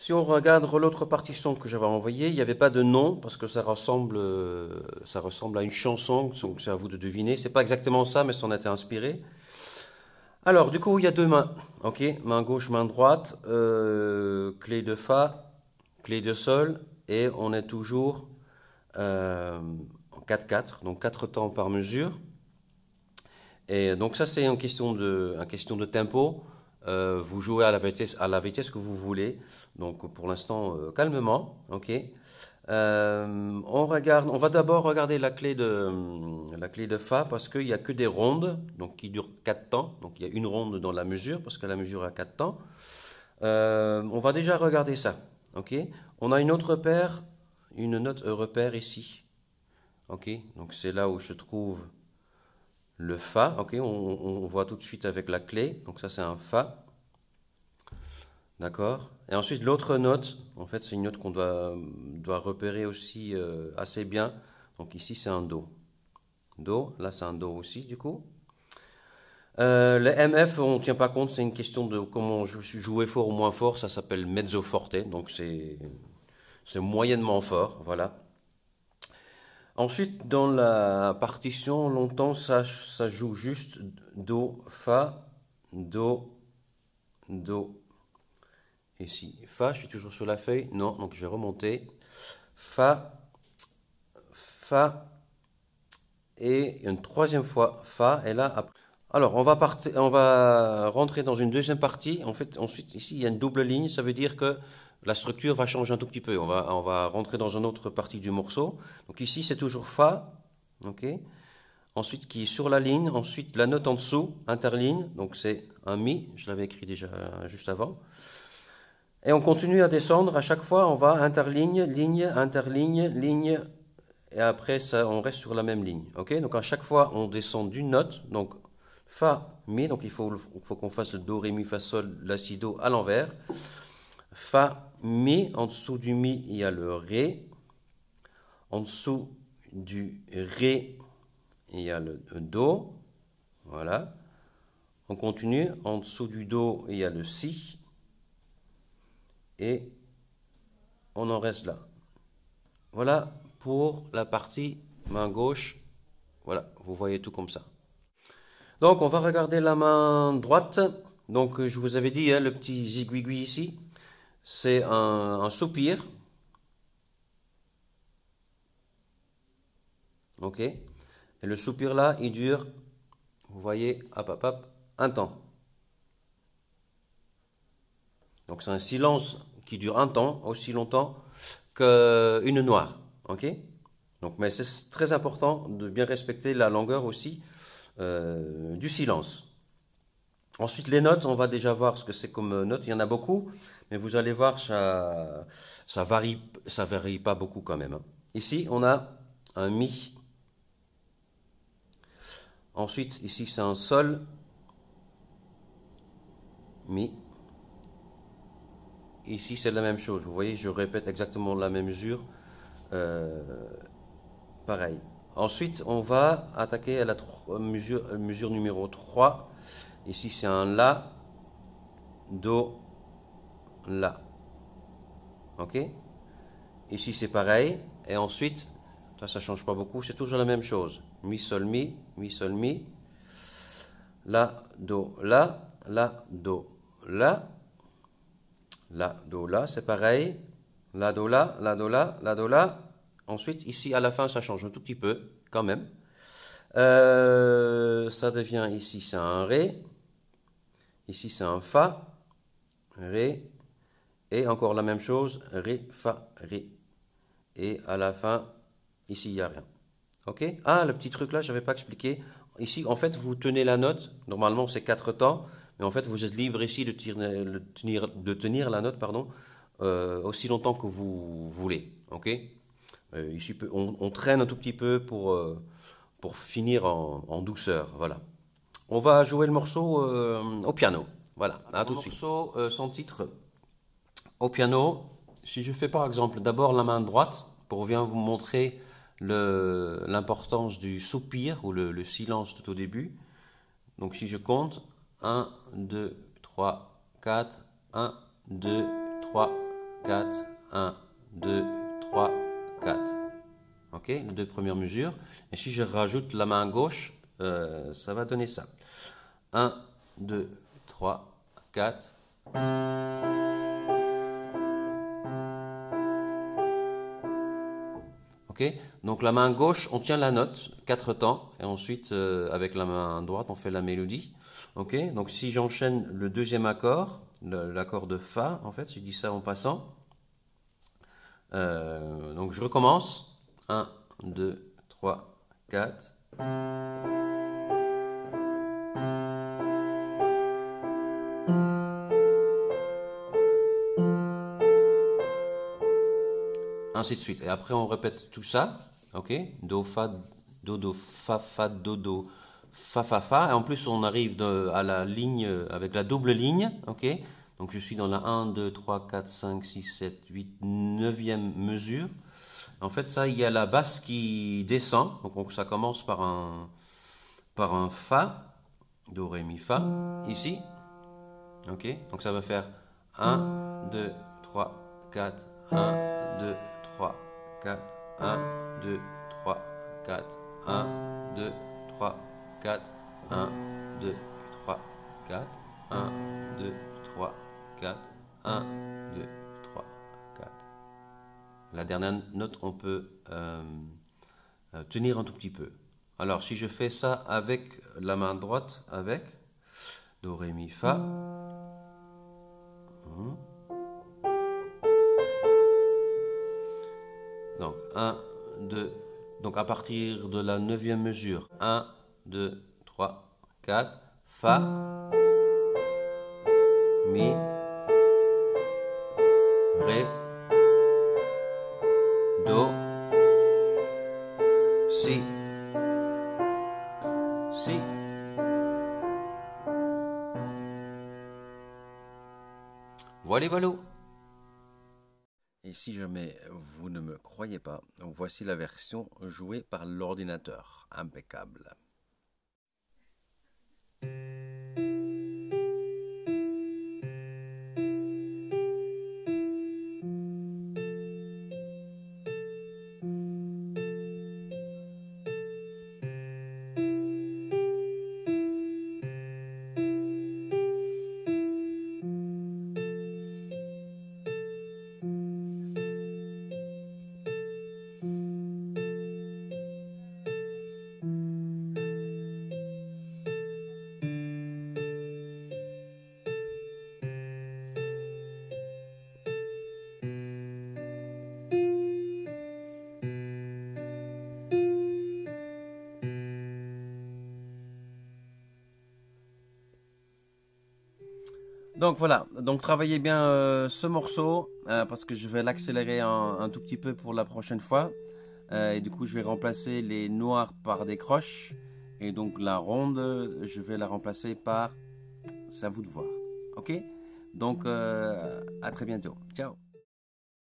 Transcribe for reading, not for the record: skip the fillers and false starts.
Si on regarde l'autre partition que j'avais envoyée, il n'y avait pas de nom parce que ça ressemble à une chanson, donc c'est à vous de deviner. C'est pas exactement ça, mais ça en a été inspiré. Alors, du coup, il y a deux mains. Ok, main gauche, main droite, clé de fa, clé de sol, et on est toujours en 4/4, donc 4 temps par mesure. Et donc ça, c'est une question de tempo. Vous jouez à la vitesse que vous voulez. Donc pour l'instant, calmement, ok. On va d'abord regarder la clé de fa parce qu'il n'y a que des rondes, donc qui durent 4 temps. Donc il y a une ronde dans la mesure parce que la mesure a 4 temps. On va déjà regarder ça, ok. On a une autre paire, une note repère ici, ok. Donc c'est là où je trouve le fa, ok, on voit tout de suite avec la clé, donc ça c'est un fa, d'accord. Et ensuite l'autre note, en fait c'est une note doit repérer aussi assez bien, donc ici c'est un do. Do, là c'est un do aussi du coup. Les MF on ne tient pas compte, c'est une question de comment jouer fort ou moins fort, ça s'appelle mezzo forte, donc c'est moyennement fort, voilà. Ensuite, dans la partition, longtemps, ça joue juste Do, Fa, Do, Do. Ici, Fa, je suis toujours sur la feuille. Non, donc je vais remonter. Fa, Fa, et une troisième fois Fa, et là, après. Alors, on va rentrer dans une deuxième partie. En fait, ensuite, ici, il y a une double ligne. Ça veut dire que la structure va changer un tout petit peu. On va rentrer dans une autre partie du morceau. Donc ici, c'est toujours Fa. Ok. Ensuite, qui est sur la ligne. Ensuite, la note en dessous, interligne. Donc c'est un Mi. Je l'avais écrit déjà juste avant. Et on continue à descendre. À chaque fois, on va interligne, ligne, interligne, ligne. Et après, ça, on reste sur la même ligne. Ok. Donc à chaque fois, on descend d'une note. Donc Fa, Mi, donc faut qu'on fasse le Do, Ré, Mi, Fa, Sol, La, Si, Do à l'envers. Fa, Mi, en dessous du Mi, il y a le Ré. En dessous du Ré, il y a le Do. Voilà. On continue. En dessous du Do, il y a le Si. Et on en reste là. Voilà pour la partie main gauche. Voilà, vous voyez tout comme ça. Donc, on va regarder la main droite. Donc, je vous avais dit, hein, le petit zigouigui ici, c'est un soupir. Ok. Et le soupir là, il dure, vous voyez, hop, hop, hop, un temps. Donc, c'est un silence qui dure un temps, aussi longtemps qu'une noire. Ok. Donc, mais c'est très important de bien respecter la longueur aussi du silence. Ensuite, les notes, on va déjà voir ce que c'est comme notes. Il y en a beaucoup, mais vous allez voir, ça varie pas beaucoup quand même, hein. Ici, on a un mi. Ensuite, ici, c'est un sol, mi. Ici, c'est la même chose. Vous voyez, je répète exactement la même mesure. Euh, pareil. Ensuite, on va attaquer à la mesure numéro 3. Ici, c'est un La, Do, La. Ok? Ici, c'est pareil. Et ensuite, ça ne change pas beaucoup. C'est toujours la même chose. Mi, sol, mi, mi, sol, mi. La, do, la, la, do, la. La, do, la, c'est pareil. La, do, la, la, do, la, la, do, la. Ensuite, ici, à la fin, ça change un tout petit peu, quand même. Ça devient, ici, c'est un Ré. Ici, c'est un Fa. Ré. Et encore la même chose. Ré, Fa, Ré. Et à la fin, ici, il n'y a rien. Ok? Ah, le petit truc là, je n'avais pas expliqué. Ici, en fait, vous tenez la note. Normalement, c'est 4 temps. Mais en fait, vous êtes libre ici de tenir la note, pardon, aussi longtemps que vous voulez. Ok? Ici, on traîne un tout petit peu pour finir en douceur. Voilà. On va jouer le morceau au piano. Voilà, à tout de suite. Morceau sans titre au piano. Si je fais par exemple d'abord la main droite pour bien vous montrer l'importance du soupir ou le silence tout au début. Donc si je compte 1, 2, 3, 4, 1, 2, 3, 4, 1, 2, 3, 4. Ok, les deux premières mesures. Et si je rajoute la main gauche, ça va donner ça. 1, 2, 3, 4. Ok, donc la main gauche, on tient la note, 4 temps, et ensuite avec la main droite, on fait la mélodie. Ok, donc si j'enchaîne le deuxième accord, l'accord de Fa, en fait, je dis ça en passant. Donc je recommence. 1, 2, 3, 4. Ainsi de suite. Et après, on répète tout ça. Ok, do, fa, do, fa, do, fa, fa. Et en plus, on arrive à la ligne avec la double ligne. Ok, donc je suis dans la 1, 2, 3, 4, 5, 6, 7, 8, 9e mesure. En fait, ça, il y a la basse qui descend. Donc ça commence par un fa, do, ré, mi, fa, ici. Ok, donc ça va faire 1, 2, 3, 4, 1, 2, 3, 4, 1, 2, 3, 4, 1, 2, 3, 4, 1, 2, 3, 4, 1, 2, 3, 4, 1, 2, 3, 4. La dernière note, on peut tenir un tout petit peu. Alors, si je fais ça avec la main droite, avec do, ré, mi, fa. Donc, 1, 2, donc à partir de la 9e mesure, 1, 2, 3, 4, Fa, Mi, Ré, Do, Si, Si. Voilà, voilà. Et si jamais vous ne me croyez pas, voici la version jouée par l'ordinateur. Impeccable. Donc voilà, donc travaillez bien ce morceau parce que je vais l'accélérer un tout petit peu pour la prochaine fois. Et du coup, je vais remplacer les noirs par des croches. Et donc la ronde, je vais la remplacer par... C'est à vous de voir. Ok? Donc à très bientôt. Ciao!